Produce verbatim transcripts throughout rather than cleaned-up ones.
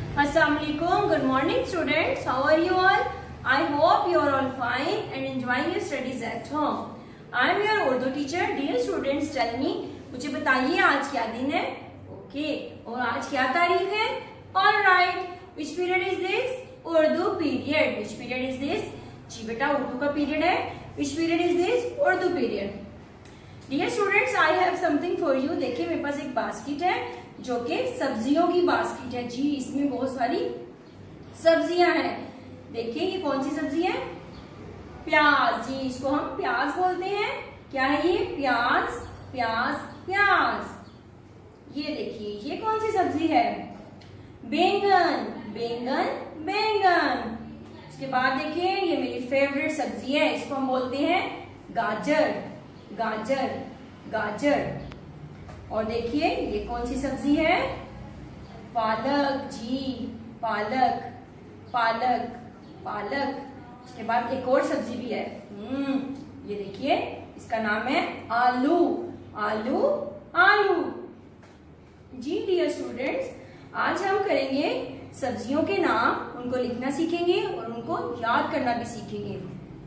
Assalamualaikum. Good morning, students. How are you all? I hope you are all fine and enjoying your studies at home. I am your Urdu teacher. Dear students, tell me, मुझे बताइए आज क्या दिन है? Okay. और आज क्या तारीख है? All right. Which period is this? Urdu period. Which period is this? जी बेटा उर्दू का पीरियड है. Which period is this? Urdu period. Dear students, I have something for you. देखिए मेरे पास एक बास्केट है जो कि सब्जियों की बास्केट है. जी इसमें बहुत सारी सब्जियां हैं. देखिए ये कौन सी सब्जी है? प्याज. जी इसको हम प्याज बोलते हैं. क्या है ये? प्याज प्याज प्याज. ये देखिए ये कौन सी सब्जी है? बैंगन बैंगन बैंगन. उसके बाद देखिए ये मेरी फेवरेट सब्जी है. इसको हम बोलते हैं गाजर गाजर गाजर. और देखिए ये कौन सी सब्जी है? पालक. जी पालक पालक पालक. उसके बाद एक और सब्जी भी है. हम्म ये देखिए इसका नाम है आलू आलू आलू. जी डियर स्टूडेंट्स, आज हम करेंगे सब्जियों के नाम. उनको लिखना सीखेंगे और उनको याद करना भी सीखेंगे.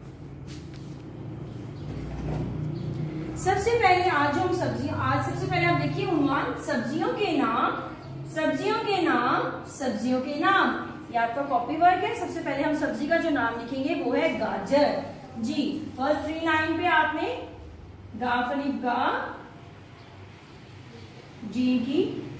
सबसे पहले आज हम सब्जियों आज सबसे पहले आप देखिए उन्वान सब्जियों के नाम सब्जियों के नाम सब्जियों के नाम. ये आपका कॉपी वर्क है. सबसे पहले हम सब्जी का जो नाम लिखेंगे वो है गाजर. जी फर्स्ट थ्री लाइन पे आपने गा फलिफ गा जी की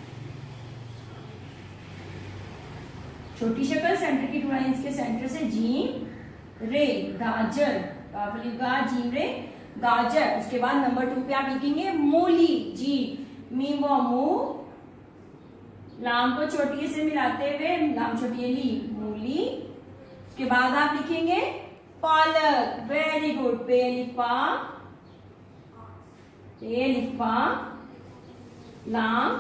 छोटी शक्ल सेंटर की टू लाइंस के सेंटर से जीम रे गाजर. गा फलिफ गा जीम रे गाजर. उसके बाद नंबर टू पे आप लिखेंगे मूली. जी मी वो मू लाम को छोटी से मिलाते हुए लाम छोटी ली मूली. उसके बाद आप लिखेंगे पालक. Very good. पे लिफा पे लिफा लाम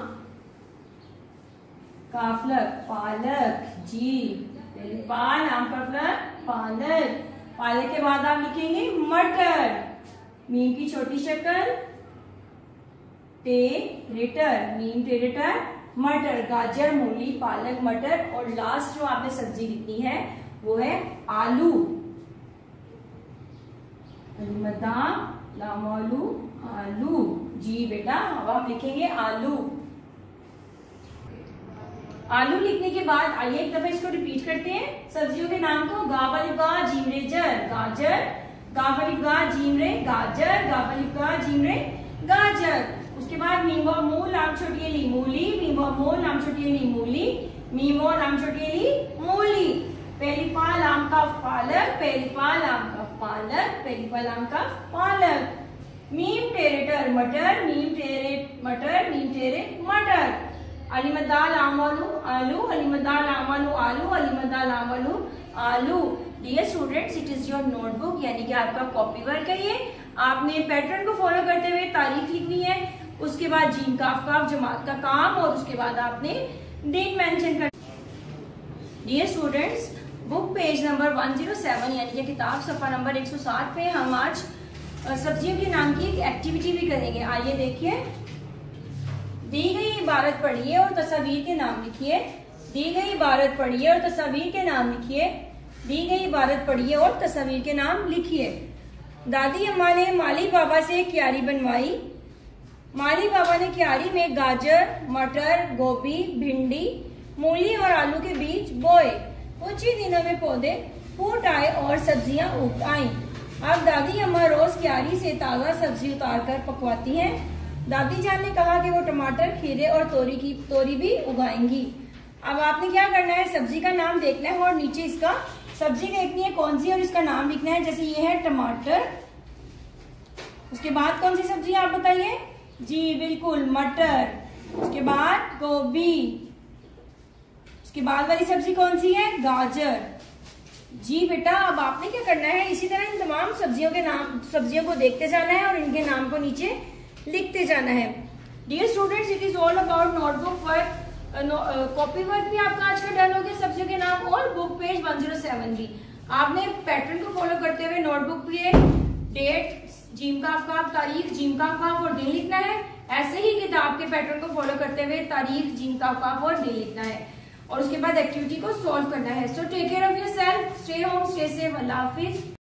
काफलक पालक. जी पे लिफा लाम काफलक पालक. पालक के बाद आप लिखेंगे मटर. मीम की छोटी शक्ल टे रेटर मीम टेरेटर मटर. गाजर मूली पालक मटर. और लास्ट जो आपने सब्जी लिखनी है वो है आलू. अलिमदा लामोलू आलू. जी बेटा अब आप लिखेंगे आलू. आलू लिखने के बाद आइए एक दफा इसको रिपीट करते हैं. सब्जियों के नाम को गा वाली गा जीम रे जर गाजर. गा वाली गा जीम रे गाजर. गा वाली गा जीम रे गाजर. उसके बाद मीमो मू लाम छोटी ली मूली. मीमो मू लाम छोटी ली मूली. मीमो लाम छोटी ली मूली. पहली पा लाम का पालक. पहली पा लाम का पालक. पहली पा लाम का पालक. मीम टेरेटर मटर. मीम टेरे मटर. मीम टेरे मटर. अलीमदा लामालू आलू. अलीमदा लामालू आलू. अलीमदा लामालू आलू. Dear students, it is your notebook यानी कि आपका कॉपी वर्क है. ये आपने पैटर्न को फॉलो करते हुए तारीख लिखनी है. उसके बाद जीन काफ काफ जमात का काम और उसके बाद आपने दिन मेंशन कर. Dear students, book page number one zero seven यानी कि किताब सफा नंबर एक सौ साठ पे हम आज सब्जियों के नाम की एक एक्टिविटी भी करेंगे. आइए देखिए. दी गई इबारत पढ़िए और तस्वीर के नाम लिखिए. दी गई इबारत पढ़िए और तस्वीर के नाम लिखिए. दी गई इबारत पढ़िए और तस्वीर के नाम लिखिए. दादी अम्मा ने माली बाबा से क्यारी बनवाई. माली बाबा ने क्यारी में गाजर मटर गोभी भिंडी मूली और आलू के बीज बोए. कुछ ही दिनों में पौधे फूट आए और सब्जियां उग आईं. अब दादी अम्मा रोज क्यारी से ताजा सब्जी उतार कर पकवाती हैं. दादी जान ने कहा कि वो टमाटर खीरे और तोरी की तोरी भी उगाएंगी. अब आपने क्या करना है? सब्जी का नाम देखना है और नीचे इसका सब्जी देखनी है कौन सी और इसका नाम लिखना है. जैसे ये है टमाटर. उसके बाद कौन सी सब्जी आप बताइए? जी बिल्कुल मटर. उसके बाद गोभी. उसके बाद वाली सब्जी कौन सी है? गाजर. जी बेटा अब आपने क्या करना है? इसी तरह इन तमाम सब्जियों के नाम सब्जियों को देखते जाना है और इनके नाम को नीचे लिखते जाना है. Dear students, it is all about notebook work. Copy work भी आपका आज का डन हो गया सब्जियों के नाम और book page one zero seven भी. आपने पैटर्न को फॉलो करते हुए नोटबुक पे डेट जीम का काफ तारीख जीम का काफ और दिन लिखना है. ऐसे ही किताब के पैटर्न को फॉलो करते हुए तारीख जीम का काफ और दिन लिखना है. और उसके बाद एक्टिविटी को सॉल्व करना है। So take care of your self, stay home, stay safe, अल्लाह हाफिज।